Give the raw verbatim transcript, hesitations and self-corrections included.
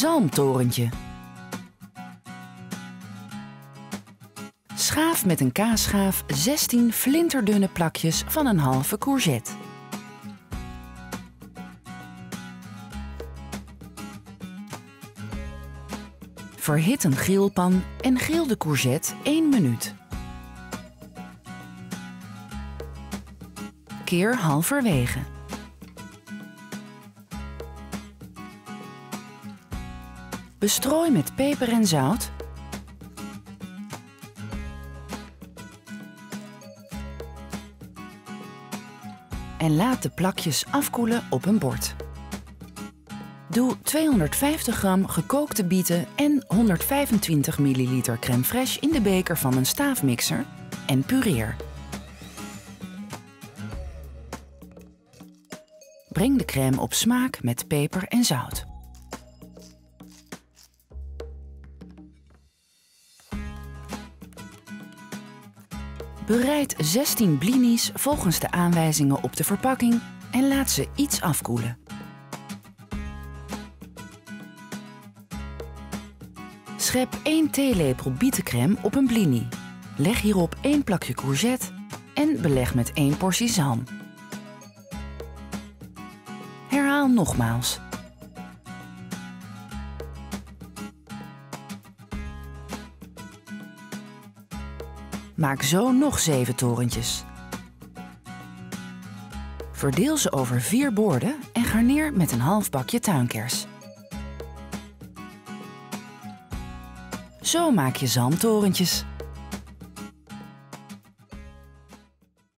Zalmtorentje. Schaaf met een kaasschaaf zestien flinterdunne plakjes van een halve courgette. Verhit een grillpan en grill de courgette één minuut. Keer halverwege. Bestrooi met peper en zout. En laat de plakjes afkoelen op een bord. Doe tweehonderdvijftig gram gekookte bieten en honderdvijfentwintig milliliter crème fraîche in de beker van een staafmixer en pureer. Breng de crème op smaak met peper en zout. Bereid zestien blinis volgens de aanwijzingen op de verpakking en laat ze iets afkoelen. Schep één theelepel bietencrème op een blini. Leg hierop één plakje courgette en beleg met één portie zalm. Herhaal nogmaals. Maak zo nog zeven torentjes. Verdeel ze over vier borden en garneer met een half bakje tuinkers. Zo maak je zalmtorentjes.